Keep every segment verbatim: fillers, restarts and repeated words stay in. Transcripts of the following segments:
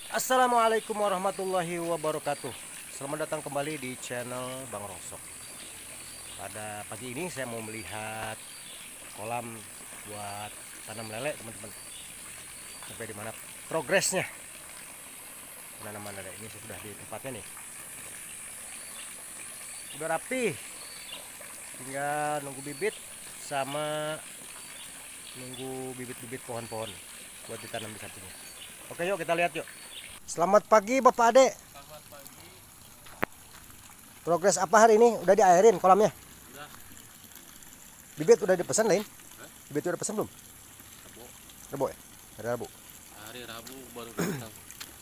Assalamualaikum warahmatullahi wabarakatuh. Selamat datang kembali di channel Bang Rosok. Pada pagi ini saya mau melihat kolam buat tanam lele, teman-teman. Sampai di mana progresnya penanaman lele ini sudah di tempatnya nih. Udah rapi. Tinggal nunggu bibit sama nunggu bibit-bibit pohon-pohon buat ditanam di sampingnya. Oke, yuk kita lihat yuk. Selamat pagi Bapak Ade. Selamat pagi. Progres apa hari ini? Udah diairin kolamnya? Udah. Bibit udah dipesan lain? Hah? Bibit udah pesan belum? Rabu. Rabu ya? Hari Rabu. Hari Rabu baru datang.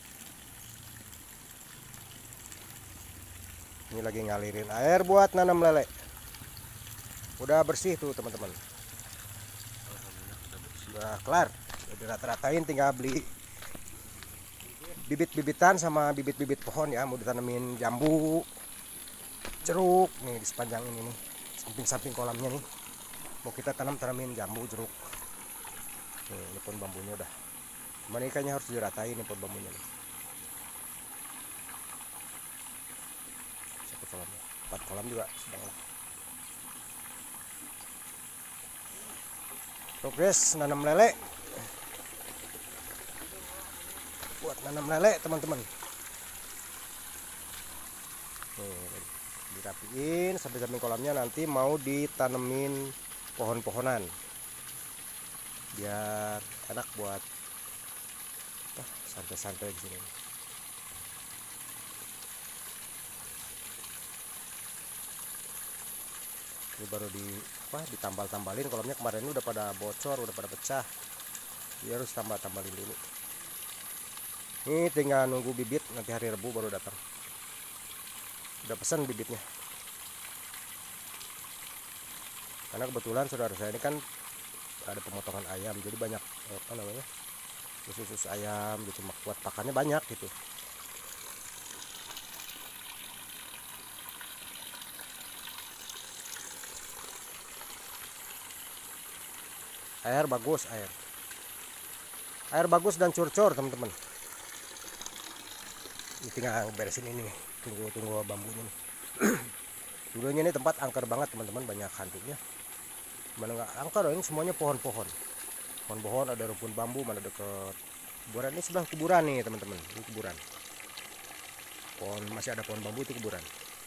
Ini lagi ngalirin air buat nanam lele. Udah bersih tuh teman-teman. Alhamdulillah udah bersih. Udah kelar. Udah dirata-ratain, tinggal beli bibit-bibitan sama bibit-bibit pohon ya. Mau ditanemin jambu, jeruk nih di sepanjang ini nih, samping-samping kolamnya nih. Mau kita tanam tanamin jambu, jeruk. Nih, ini pohon bambunya udah. Cuman ini kayaknya harus diratain nih pohon bambunya nih. Satu kolamnya, empat kolam juga sedang lah. Progres nanam lele. Buat nanam lele teman-teman. Nih, dirapiin sampai samping kolamnya, nanti mau ditanemin pohon-pohonan biar enak buat ah, santai-santai di sini. Ini baru di apa ditambal-tambalin kolamnya, kemarin ini udah pada bocor, udah pada pecah. Dia harus tambah-tambalin dulu. Ini tinggal nunggu bibit, nanti hari Rabu baru datang. Udah pesan bibitnya. Karena kebetulan saudara saya ini kan ada pemotongan ayam, jadi banyak apa namanya usus-usus ayam gitu, buat pakannya banyak gitu. Air bagus, air air bagus dan curcor teman-teman. Ini tinggal beresin ini, tunggu tunggu bambunya nih. Dulunya ini tempat angker banget teman-teman, banyak hantunya. Mana nggak angker, ini semuanya pohon-pohon. Pohon-pohon, ada rumpun bambu, mana deket kuburan. Ini sebelah kuburan nih teman-teman, ini kuburan. Pohon masih ada pohon bambu, itu kuburan.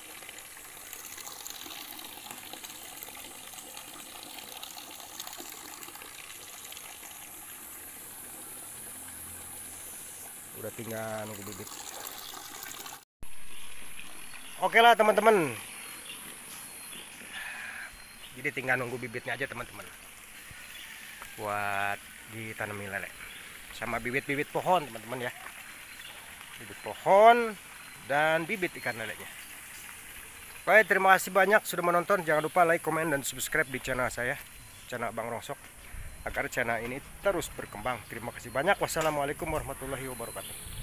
Udah tinggal nunggu bibit. Oke lah teman-teman, jadi tinggal nunggu bibitnya aja teman-teman buat ditanami lele sama bibit-bibit pohon teman-teman ya, bibit pohon dan bibit ikan lelenya. Baik, terima kasih banyak sudah menonton. Jangan lupa like, komen, dan subscribe di channel saya, channel Bang Rosok, agar channel ini terus berkembang. Terima kasih banyak. Wassalamualaikum warahmatullahi wabarakatuh.